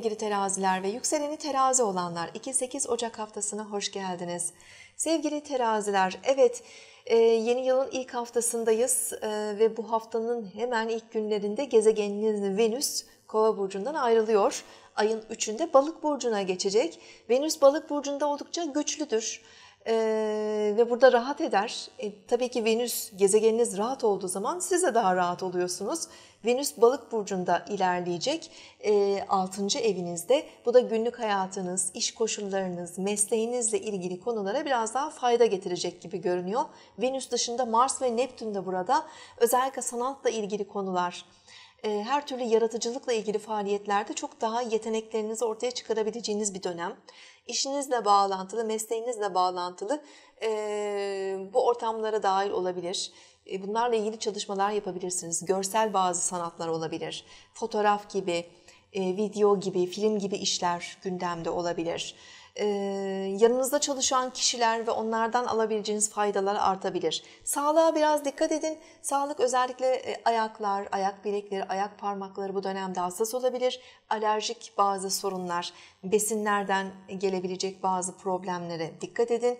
sevgili teraziler ve yükseleni terazi olanlar 2-8 Ocak haftasına hoş geldiniz. Sevgili teraziler, evet yeni yılın ilk haftasındayız ve bu haftanın hemen ilk günlerinde gezegeniniz Venüs Kova burcundan ayrılıyor. Ayın 3'ünde Balık burcuna geçecek. Venüs Balık burcunda oldukça güçlüdür. Ve burada rahat eder. Tabii ki Venüs gezegeniniz rahat olduğu zaman siz de daha rahat oluyorsunuz. Venüs Balık burcunda ilerleyecek 6. evinizde. Bu da günlük hayatınız, iş koşullarınız, mesleğinizle ilgili konulara biraz daha fayda getirecek gibi görünüyor. Venüs dışında Mars ve Neptün de burada. Özellikle sanatla ilgili konular, her türlü yaratıcılıkla ilgili faaliyetlerde çok daha yeteneklerinizi ortaya çıkarabileceğiniz bir dönem. İşinizle bağlantılı, mesleğinizle bağlantılı bu ortamlara dahil olabilir. Bunlarla ilgili çalışmalar yapabilirsiniz. Görsel bazı sanatlar olabilir. Fotoğraf gibi, video gibi, film gibi işler gündemde olabilir. Yanınızda çalışan kişiler ve onlardan alabileceğiniz faydalar artabilir. Sağlığa biraz dikkat edin. Sağlık özellikle ayaklar, ayak bilekleri, ayak parmakları bu dönemde hassas olabilir. Alerjik bazı sorunlar, besinlerden gelebilecek bazı problemlere dikkat edin.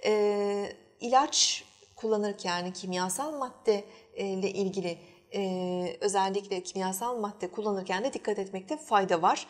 İlaç kullanırken yani kimyasal madde ile ilgili özellikle kimyasal madde kullanırken de dikkat etmekte fayda var.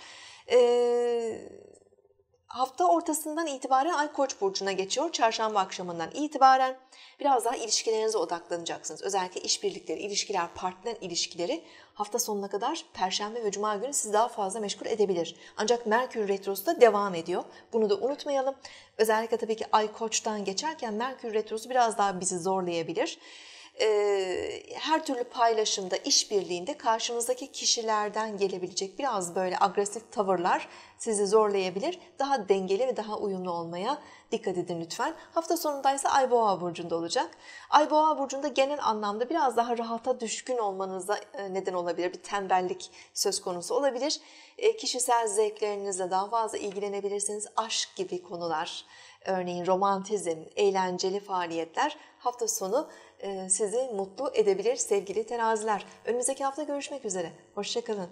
Hafta ortasından itibaren Ay Koç burcuna geçiyor. Çarşamba akşamından itibaren biraz daha ilişkilerinize odaklanacaksınız. Özellikle işbirlikleri, ilişkiler, partner ilişkileri hafta sonuna kadar Perşembe ve Cuma günü sizi daha fazla meşgul edebilir. Ancak Merkür Retrosu da devam ediyor. Bunu da unutmayalım. Özellikle tabii ki Ay Koç'tan geçerken Merkür Retrosu biraz daha bizi zorlayabilir. Her türlü paylaşımda, işbirliğinde karşınızdaki kişilerden gelebilecek biraz böyle agresif tavırlar sizi zorlayabilir. Daha dengeli ve daha uyumlu olmaya dikkat edin lütfen. Hafta sonundaysa Ay Boğa burcunda olacak. Ay Boğa burcunda genel anlamda biraz daha rahata düşkün olmanıza neden olabilir. Bir tembellik söz konusu olabilir. Kişisel zevklerinizle daha fazla ilgilenebilirsiniz. Aşk gibi konular, örneğin romantizm, eğlenceli faaliyetler hafta sonu sizi mutlu edebilir sevgili teraziler. Önümüzdeki hafta görüşmek üzere. Hoşça kalın.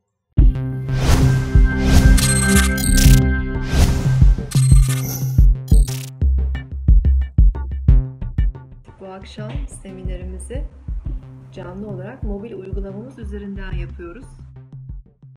Bu akşam seminerimizi canlı olarak mobil uygulamamız üzerinden yapıyoruz.